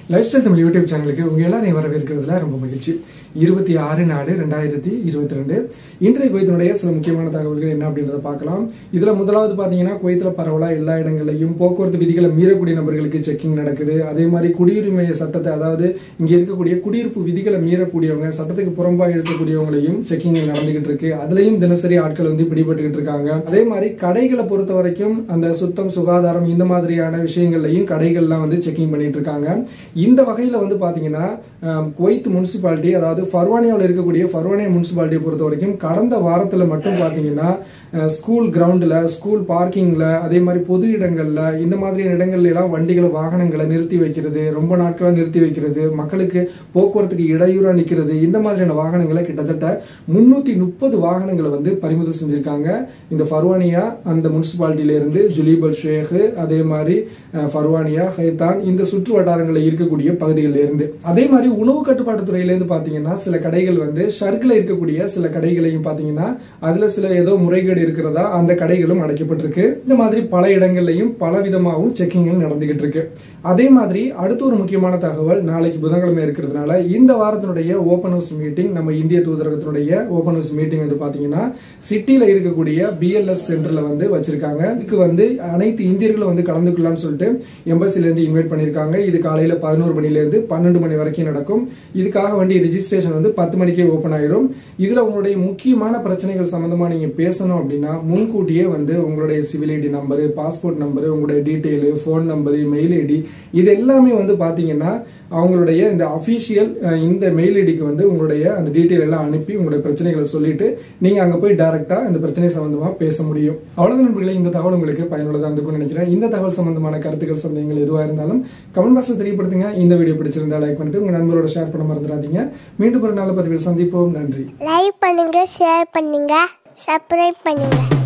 Lifestyle Tamil YouTube சேனலுக்கு உங்க எல்லாரையும் வரவேற்கிறதுல ரொம்ப மகிழ்ச்சி. 26/4/2022 இன்றைய குவைத்தினுடைய சில முக்கியமான தகவல்கள் என்ன அப்படின்றத பார்க்கலாம். இதுல முதலாவது பாத்தீங்கன்னா, குவைத்துல பரவலா எல்லா இடங்களையும் போக்குவரத்து விதிகளை மீறக்கூடிய நபர்களுக்கு செக்கிங் நடக்குது. அதே மாதிரி குடியுரிமை சட்டத்தை, அதாவது இங்க இருக்கக்கூடிய குடியிருப்பு விதிகளை மீறக்கூடியவங்க, சட்டத்துக்கு புறம்பா இருக்கக்கூடியவங்களையும் செக்கிங் நடந்துகிட்டு இருக்கு. அதுலயும் தினசரி ஆட்கள் பிடிபட்டுக்கிட்டு இருக்காங்க. அதே மாதிரி கடைகளை பொறுத்த வரைக்கும் அந்த சுத்தம், சுகாதாரம் இந்த மாதிரியான விஷயங்கள்லையும் கடைகள்லாம் செக்கிங் பண்ணிட்டு இருக்காங்க. இந்த வகையில பாத்தீங்கன்னா, குவைத் முனிசிபாலிட்டி, அதாவது ஃபர்வானியாவில் இருக்கக்கூடிய ஃபர்வானியா முனிசிபாலிட்டியை பொறுத்த வரைக்கும் கடந்த வாரத்துல மட்டும் பாத்தீங்கன்னா, ஸ்கூல் கிரவுண்ட்ல, ஸ்கூல் பார்க்கிங்ல, அதே மாதிரி பொது இடங்கள்ல, இந்த மாதிரியான இடங்கள்ல எல்லாம் வண்டிகளை, வாகனங்களை நிறுத்தி வைக்கிறது, ரொம்ப நாட்களா நிறுத்தி வைக்கிறது, மக்களுக்கு போக்குவரத்துக்கு இடையூறா நிக்கிறது, இந்த மாதிரியான வாகனங்களை கிட்டத்தட்ட 330 வாகனங்களை பறிமுதல் செஞ்சிருக்காங்க. இந்த ஃபர்வானியா அந்த முனிசிபாலிட்டியில இருந்து ஜுலீபல் ஷேக், அதே மாதிரி ஃபர்வானியா, ஹைதான், இந்த சுற்று வட்டாரங்களில் இருக்கக்கூடிய பகுதிகளில் இருந்து. அதே மாதிரி உணவு கட்டுப்பாட்டு துறையில இருந்து பாத்தீங்கன்னா, சில கடைகள் ஷர்க்ல இருக்கக்கூடிய சில கடைகளையும் பாத்தீங்கன்னா, அதுல சில ஏதோ முறைகேடு இருக்கிறதா அந்த கடைகளும் அடைக்கப்பட்டிருக்கு. இந்த மாதிரி பல இடங்கள்லையும் பல விதமாகவும் செக்கிங் நடந்துகிட்டு இருக்கு. அதே மாதிரி அடுத்த ஒரு முக்கியமான தகவல், நாளைக்கு புதன்கிழமை இருக்கிறதுனால இந்த வாரத்தினுடைய ஓபன் ஹவுஸ் மீட்டிங், நம்ம இந்திய தூதரகத்தினுடைய ஓபன் ஹவுஸ் மீட்டிங் பாத்தீங்கன்னா சிட்டில இருக்கக்கூடிய BLS சென்டர்ல வச்சிருக்காங்க. இதுக்கு அனைத்து இந்தியர்களும் கலந்துக்கலாம்னு சொல்லிட்டு எம்பசில இருந்து இன்வைட் பண்ணிருக்காங்க. இது காலையில 11 மணில இருந்து 12 மணி வரைக்கும் நடக்கும். இதுக்காக ரெஜிஸ்ட்ரேஷன் 10 மணிக்கே ஓபன் ஆயிரும். இதுல உங்களுடைய முக்கியமான பிரச்சனைகள் சம்பந்தமா நீங்க பேசணும் அப்படின்னா, முன்கூட்டியே உங்களுடைய civil ID number, passport number, உங்களுடைய detail, phone number, mail ID, இது எல்லாமே பாத்தீங்கன்னா அவங்களுடைய இந்த அபிஷியல் இந்த மெயில் ஐடிக்கு உங்களுடைய அந்த டீடைல் எல்லாம் அனுப்பி உங்களுடைய பிரச்சனைகளை சொல்லிட்டு நீங்க அங்க போய் டைரக்டா இந்த பிரச்சனை சம்பந்தமா பேச முடியும். அவ்வளவுதான் நண்பர்களே, இந்த தகவல் உங்களுக்கு பயனுள்ளதா இருக்கும்னு நினைக்கிறேன். இந்த தகவல் சம்பந்தமான கருத்துக்கள், சந்தேகங்கள் எதுவா இருந்தாலும் கமெண்ட் பாக்ஸ்ல தெரியப்படுத்துங்க. இந்த வீடியோ பிடிச்சிருந்தா லைக் பண்ணிட்டு உங்க நண்பரோட ஷேர் பண்ண மறந்துடாதீங்க. மீண்டும் ஒரு நல்ல பதிவில் சந்திப்போம். நன்றி. லைக் பண்ணுங்க, ஷேர் பண்ணுங்க, சப்ஸ்கிரைப் பண்ணுங்க.